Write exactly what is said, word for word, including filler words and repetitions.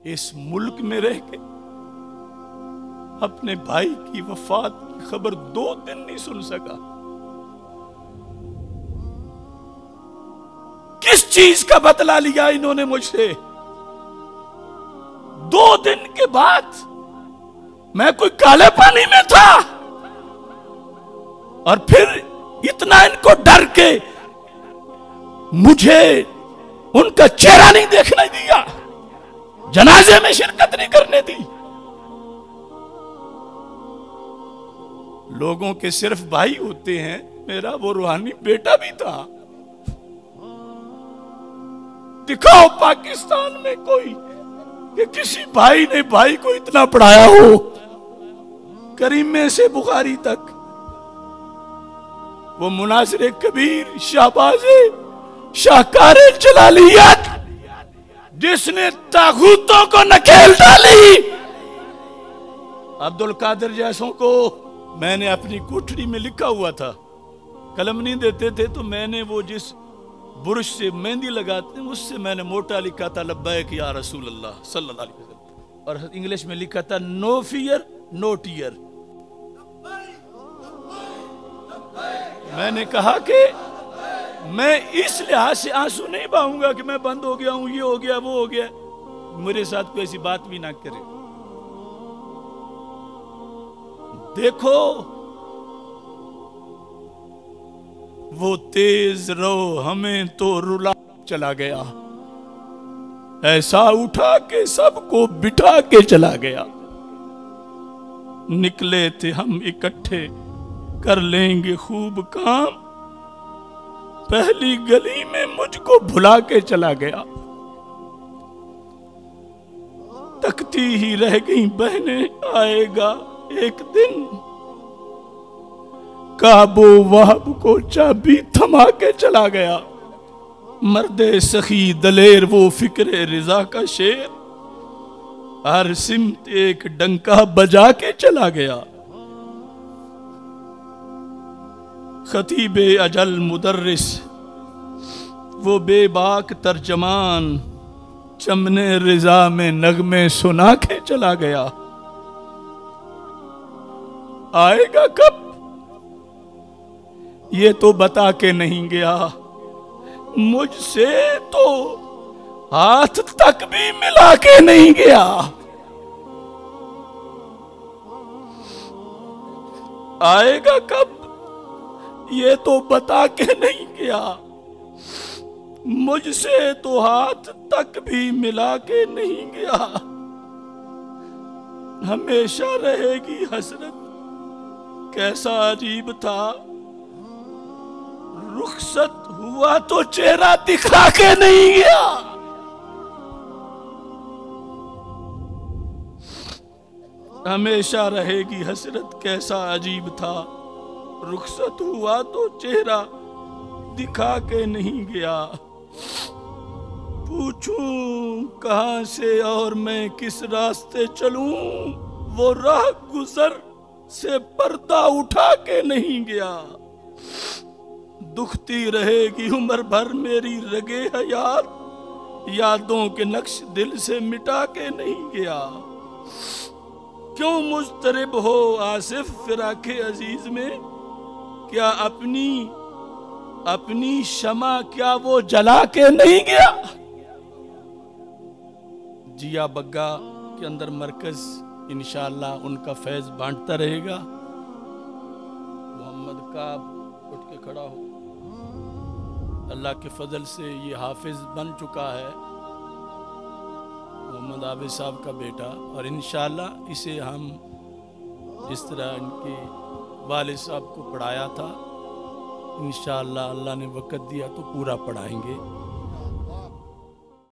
اس ملک میں رہ کے اپنے بھائی کی وفات کی خبر دو دن نہیں سن سکا. کس چیز کا بدلہ لیا انہوں نے مجھ سے؟ دو دن کے بعد میں کوئی کالے پانی میں تھا، اور پھر اتنا ان کو ڈر کے مجھے ان کا چہرہ نہیں دیکھنے دیا، جنازے میں شرکت نہیں کرنے دی. لوگوں کے صرف بھائی ہوتے ہیں، میرا وہ روحانی بیٹا بھی تھا. دکھاؤ پاکستان میں کوئی کہ کسی بھائی نے بھائی کو اتنا پڑھایا ہو، کریمے سے بخاری تک. وہ مناظر کبیر، شہباز شاہکار جلالیت، جس نے طاغوتوں کو نکیل ڈالی. عبد القادر جیسوں کو میں نے اپنی کوٹھڑی میں لکھا ہوا تھا، قلم نہیں دیتے تھے تو میں نے وہ جس برش سے مہندی لگاتے ہیں اس سے میں نے موٹا لکھا تھا لبیک یا رسول اللہ صلی اللہ علیہ وسلم، اور انگلش میں لکھا تھا نو فیئر نو ٹیئر. میں نے کہا کہ میں اس لحاظ سے آنسو نہیں بہاؤں گا کہ میں بند ہو گیا ہوں، یہ ہو گیا وہ ہو گیا، میرے ساتھ کوئی ایسی بات بھی نہ کرے. دیکھو وہ تیز رو ہمیں تو رلا چلا گیا، ایسا اٹھا کے سب کو بٹھا کے چلا گیا. نکلے تھے ہم اکٹھے کر لیں گے خوب کام، پہلی گلی میں مجھ کو بھلا کے چلا گیا. تکتی ہی رہ گئی بہنیں، آئے گا ایک دن کعب و وہب کو چابی تھما کے چلا گیا. مرد سخی دلیر وہ فکر رضا کا شیر، ہر سمت ایک ڈنکا بجا کے چلا گیا. خطیب اجل مدرس وہ بے باک ترجمان، چمن رضا میں نغمے سنا کے چلا گیا. آئے گا کب یہ تو بتا کے نہیں گیا، مجھ سے تو ہاتھ تک بھی ملا کے نہیں گیا. آئے گا کب یہ تو بتا کے نہیں گیا، مجھ سے تو ہاتھ تک بھی ملا کے نہیں گیا. ہمیشہ رہے گی حسرت، کیسا عجیب تھا، رخصت ہوا تو چہرہ دکھا کے نہیں گیا. ہمیشہ رہے گی حسرت، کیسا عجیب تھا، رخصت ہوا تو چہرہ دکھا کے نہیں گیا. پوچھوں کہاں سے اور میں کس راستے چلوں، وہ راہ گزر سے پردہ اٹھا کے نہیں گیا. دکھتی رہے گی عمر بھر میری رگے حیات، یادوں کے نقش دل سے مٹا کے نہیں گیا. کیوں مضطرب ہو آصف فراق عزیز میں، کیا اپنی اپنی شمع کیا وہ جلا کے نہیں گیا. جیا بگا کے اندر مرکز انشاءاللہ ان کا فیض بانٹتا رہے گا. محمد کعب اٹھ کے کھڑا ہو. اللہ کے فضل سے یہ حافظ بن چکا ہے، محمد عابد صاحب کا بیٹا، اور انشاءاللہ اسے ہم جس طرح ان کے والد صاحب کو پڑھایا تھا انشاءاللہ اللہ نے وقت دیا تو پورا پڑھائیں گے.